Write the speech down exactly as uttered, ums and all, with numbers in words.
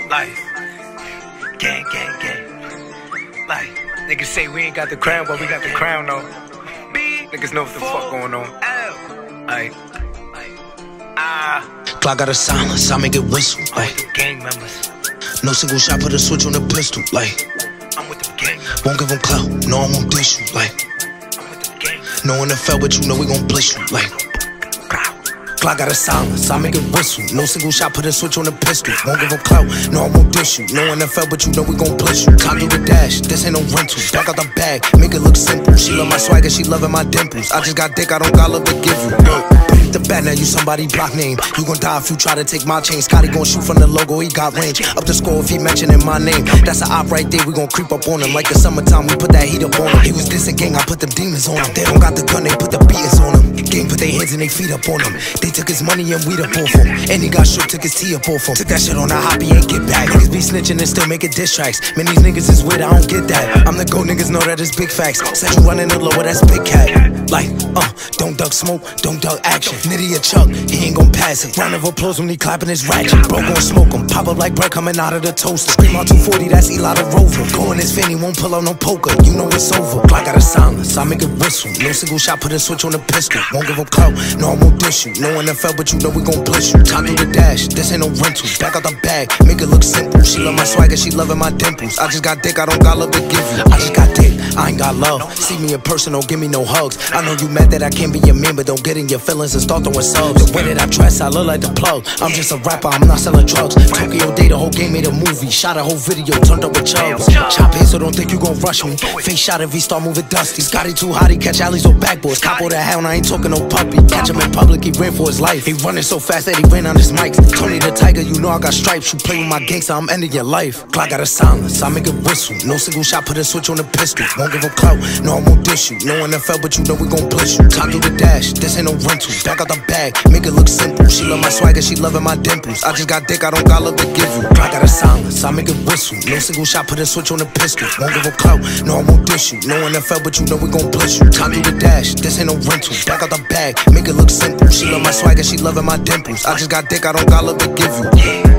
Like, gang, gang, gang. Like, niggas say we ain't got the crown, but we got the crown though. Niggas know what the fuck going on. Like, ah. Clock got a silence, I make it whistle. Like, gang members. No single shot, put a switch on the pistol. Like, I'm with the gang. Won't give them clout, no, I won't dish you. Like, I'm with the gang. No N F L, but you know we gon' bliss you. Like, Clock got a silence, I make it whistle. No single shot, put a switch on the pistol. Won't give them clout, no, I won't dish you. No N F L, but you know we gon' bliss you. Time do the dash, this ain't no rental. Back out the bag, make it look simple. She love my swagger, she loving my dimples. I just got dick, I don't got love to give you. Yo, beat the bat, now you somebody block name. You gon' die if you try to take my chain. Scotty gon' shoot from the logo, he got range. Up the score if he mentioning my name. That's a op right there, we gon' creep up on him. Like the summertime, we put that heat up on him. He was dissing gang, I put them demons on him. They don't got the gun, they put the beaters on him. Gang put their hands and their feet up on him. They took his money and weed up off him. And he got shook, took his tea up off him. Took that shit on a hop, he ain't get back. Niggas be snitching and still making diss tracks. Man, these niggas is weird, I don't get that. I'm the go, niggas know that it's big facts. Said you running the lower, that's big cat. Like, uh, don't duck smoke, don't duck action. Nitty a chuck, he ain't gon' pass it. Round of applause when he clapping his ratchet. Bro gon' smoke him, pop up like bread coming out of the toaster. Scream out two forty, that's Eli the Rover. Go in his fanny, won't pull out no poker. You know it's over. Clock got a silence, I make it whistle. No single shot, put a switch on the pistol. Won't give him clout, no, I won't dish you. No N F L, but you know we gon' bliss you. Time do the dash, this ain't no rental. Back out the bag, make it look simple. She love my swagger, she loving my dimples. I just got dick, I don't got love to give you. I just got dick, I ain't got love. See me in person, don't give me no hugs. I know you mad that I can't be your man, but don't get in your feelings and start throwing subs. The way that I dress, I look like the plug. I'm just a rapper, I'm not selling drugs. Tokyo Day, the whole game made a movie. Shot a whole video, turned up with chubs. Chop in, so don't think you gon' rush me. Face shot if he start moving dusty. Scotty too hot, he catch alleys or backboards. Capo the hound, I ain't talking no puppy. Catch him in public, he ran for his life. He running so fast that he ran on his mics. Tony the Tiger, you know I got stripes. You play with my gangsta, I'm ending your life. Clock got a silence, I make it whistle. No single shot, put a switch on the pistol. Won't give him clout, no, I won't dish you. No N F L, but you know we gon' bliss you. Time do the dash, this ain't no rental. Back out the bag, make it look simple. She love my swagger, she loving my dimples. I just got dick, I don't got love to give you. Clock got a silence, I make it whistle. No single shot, put a switch on the pistol. Won't give him clout, no, I won't dish you. No N F L, but you know we gon' bliss you. Time do the dash, this ain't no rental. Back out the bag, make it look simple. She love my swagger, she loving my dimples. I just got dick, I don't got love to give you.